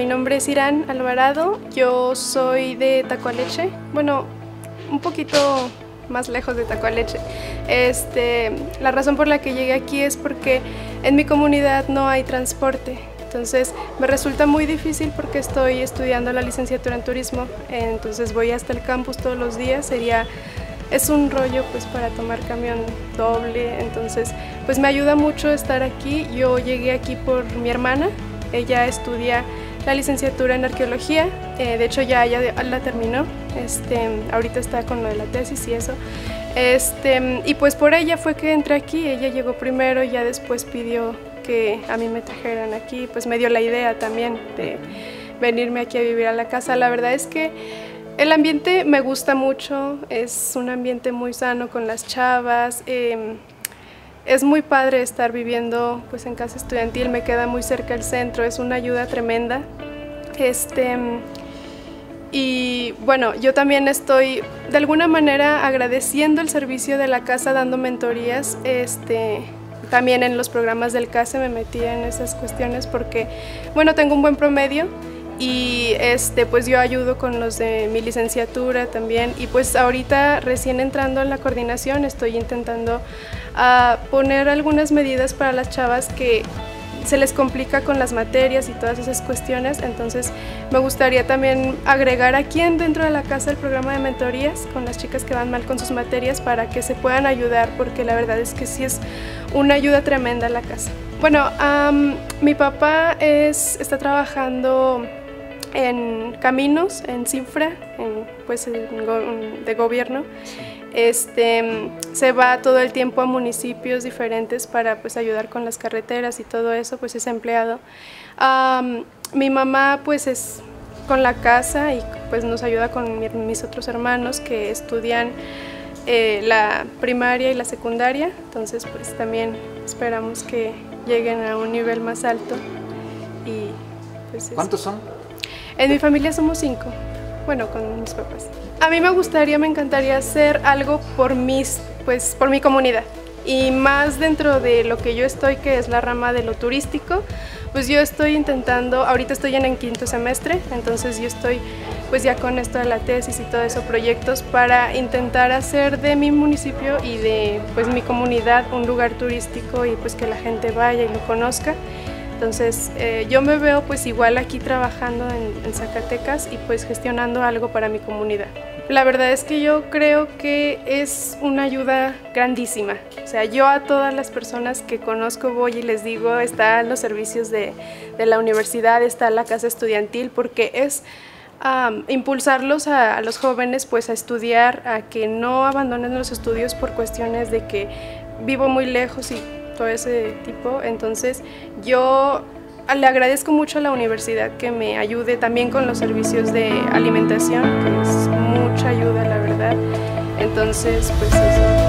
nombre es Irán Alvarado, yo soy de Tacoaleche, bueno, un poquito más lejos de Tacoaleche. La razón por la que llegué aquí es porque en mi comunidad no hay transporte, entonces me resulta muy difícil porque estoy estudiando la licenciatura en turismo, entonces voy hasta el campus todos los días, es un rollo pues para tomar camión doble, entonces pues me ayuda mucho estar aquí. Yo llegué aquí por mi hermana, ella estudia la licenciatura en arqueología, de hecho ya la terminó, ahorita está con lo de la tesis y eso, y pues por ella fue que entré aquí, ella llegó primero y ya después pidió que a mí me trajeran aquí, pues me dio la idea también de venirme aquí a vivir a la casa. La verdad es que el ambiente me gusta mucho, es un ambiente muy sano con las chavas, es muy padre estar viviendo pues en casa estudiantil, me queda muy cerca el centro, es una ayuda tremenda. Y bueno, yo también estoy de alguna manera agradeciendo el servicio de la casa dando mentorías, también en los programas del CASE me metí en esas cuestiones porque, bueno, tengo un buen promedio y pues yo ayudo con los de mi licenciatura también y pues ahorita recién entrando en la coordinación estoy intentando poner algunas medidas para las chavas que se les complica con las materias y todas esas cuestiones, entonces me gustaría también agregar aquí dentro de la casa el programa de mentorías con las chicas que van mal con sus materias para que se puedan ayudar, porque la verdad es que sí es una ayuda tremenda a la casa. Bueno, mi papá está trabajando en caminos, en Cinfra, de gobierno. Se va todo el tiempo a municipios diferentes para pues ayudar con las carreteras y todo eso, pues es empleado. Mi mamá pues es con la casa y pues nos ayuda con mis otros hermanos que estudian la primaria y la secundaria, entonces pues también esperamos que lleguen a un nivel más alto. Y pues ¿cuántos son? En mi familia somos 5, bueno, con mis papás. A mí me encantaría hacer algo por mi comunidad y más dentro de lo que yo estoy, que es la rama de lo turístico, pues yo estoy intentando, ahorita estoy en el 5º semestre, entonces yo estoy pues ya con esto de la tesis y todo eso, proyectos para intentar hacer de mi municipio y de pues mi comunidad un lugar turístico y pues que la gente vaya y lo conozca. Entonces yo me veo pues igual aquí trabajando en Zacatecas y pues gestionando algo para mi comunidad. La verdad es que yo creo que es una ayuda grandísima. O sea, yo a todas las personas que conozco voy y les digo, están los servicios de la universidad, está la casa estudiantil, porque es impulsarlos a los jóvenes pues a estudiar, a que no abandonen los estudios por cuestiones de que vivo muy lejos y todo ese tipo. Entonces yo le agradezco mucho a la universidad que me ayude también con los servicios de alimentación, que es mucha ayuda, la verdad. Entonces pues eso.